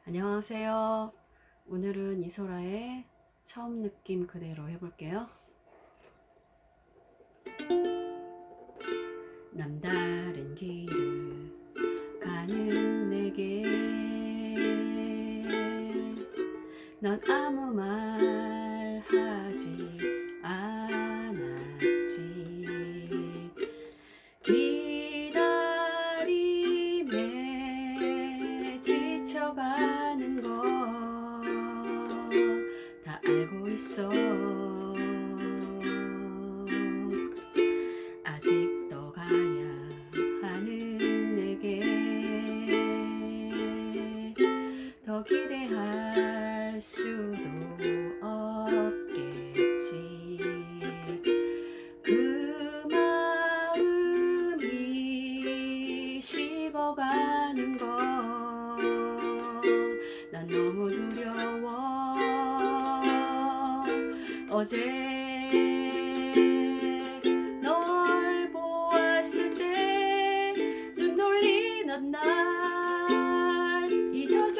안녕하세요. 오늘은 이소라의 처음 느낌 그대로 해볼게요. 남다른 길을 가는 내게 넌 아무 말 하지 않았지. 기다림에 지쳐가는 거 다 알고 있어. 아직도 가야 하는 내게 더 기대할 수도 없겠지. 그 마음이 식어가는 건 난 너무 두려워. 어제 널 보았을 때 눈 돌리던 날 잊어줘.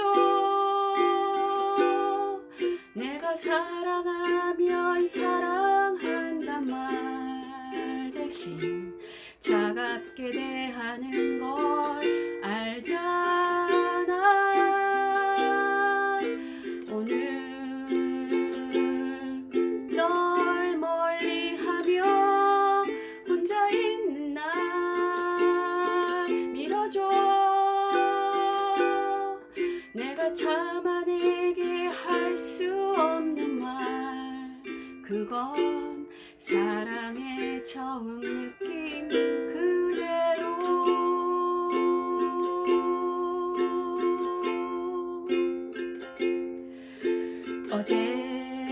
내가 사랑하면 사랑한단 말 대신 차갑게 대하는 걸 알잖아. 오늘 널 멀리하며 혼자 있는 날 밀어줘. 내가 참아내게 할 수 없는 말, 그건 사랑의 처음 느낌 그대로. 어제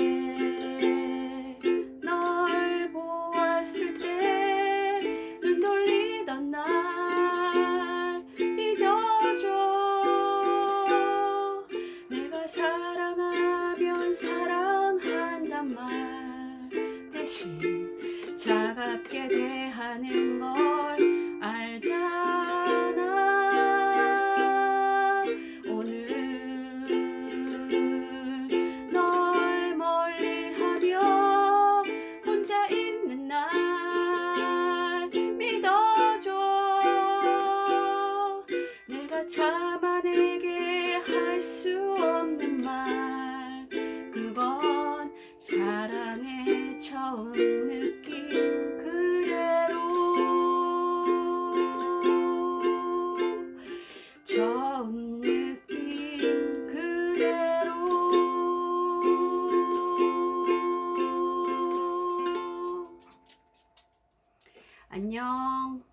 널 보았을 때 눈 돌리던 날 잊어줘. 내가 사랑하면 사랑한단 말 대신 차갑게 대하는 걸 알잖아. 오늘 널 멀리하며 혼자 있는 날 믿어줘. 내가 참아내게 할 수 없는 말, 그건 사랑의 처음 느낌 그대로. 처음 느낌 그대로. 안녕.